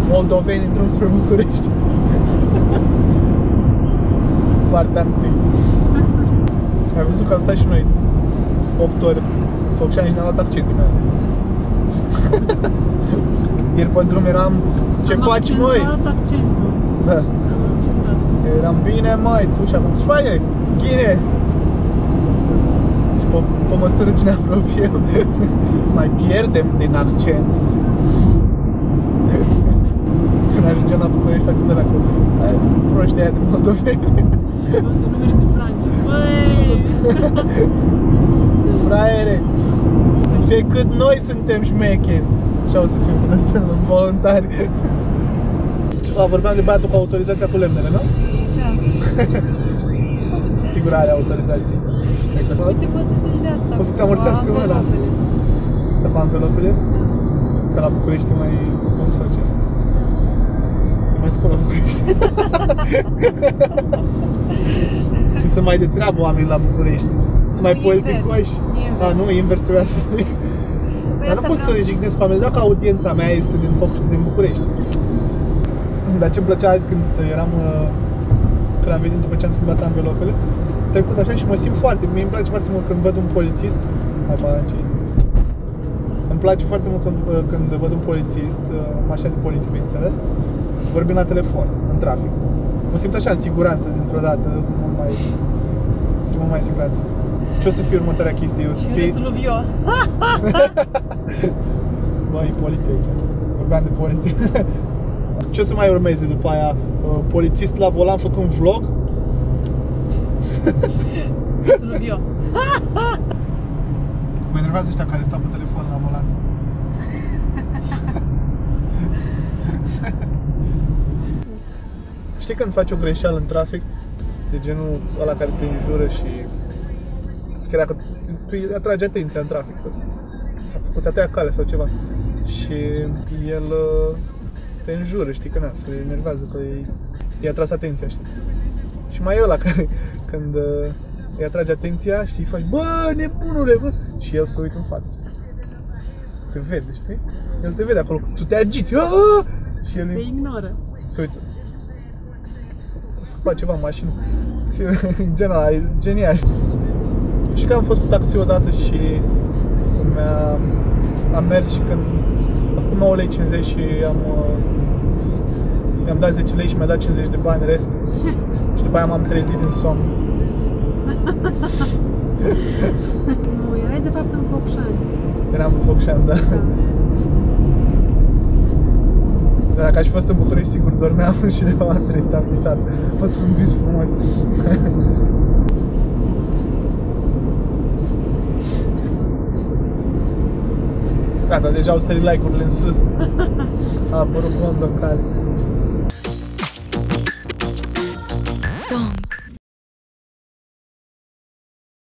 Moldoveni în drum spre București. Partea întâi. Ai văzut că am stat și noi 8 ore în Focșani și ne-am luat accent din aia. Ieri pe drum eram, ce faci, măi? Am accentuat accentul. Da. Am accentuat. Eram bine, măi, tu și acum, ce faci, ghine? Și pe măsură ce ne apropiem, mai pierdem din accent. Când ajungem la București, facem de la cu proștii aia de moldoveni. Sunt numere de Franța. Băi! Fraiere, decât noi suntem șmecheri. Și o să fim când stăm voluntari. Vorbeam de băiatul cu autorizația cu lemnele, nu? Da. Sigur are autorizație. Uite, poți să zici de asta. O să-ți amorțească mâna. Să pe anvelopele? Că la București e mai scump sau ce? E mai scump la București. Și să mai de treabă oamenii la București. Să mai politicoși. A, nu, invers trebuia să zic. Dar nu pot să jignesc oamenii, dacă audiența mea este din București. Dar ce-mi plăcea azi când am venit după ce am schimbat anvelopele, trecut așa și mă simt foarte, mie îmi place foarte mult când văd un polițist, îmi place foarte mult când văd un polițist, mașina de poliție, bineînțeles, vorbind la telefon, în trafic. Mă simt așa în siguranță dintr-o dată, simt mai în siguranță. Ce o să fie următoarea chestie? O să fie... Și râsul eu. Băi, poliție aici. Vorbeam de poliție. Ce o să mai urmeze după aia? Polițist la volan făcând vlog? Râsul eu. Mă enervează ăștia care stau pe telefon la volan. Știi când faci o greșeală în trafic? De genul ăla care te înjură și... Că dacă tu îi atragi atenția în trafic, ți-a tăiat calea sau ceva și el te înjură, știi, că se enervează, că i-a tras atenția, știi? Și mai e ăla care, când îi atrage atenția, știi, faci, bă, nebunule, bă! Și el se uită în față, știi? Te vede, știi? El te vede acolo, tu te agiți, și el te ignoră. Se uită. A scăpat ceva în mașină. Genul ăla, e genial. Și că am fost cu taxi odată și am mers și când a făcut 9,50 lei și i-am dat 10 lei și mi-a dat 50 de bani rest. Și după aia m-am trezit din somn. Nu, erai de fapt în Focșani. Eram în Focșani, da. Dar dacă aș fi fost în București, sigur dormeam și de m-am trezit, am visat. A fost un vis frumos. Gata, deja au sărit like-urile în sus. A apărut Bondo în cale.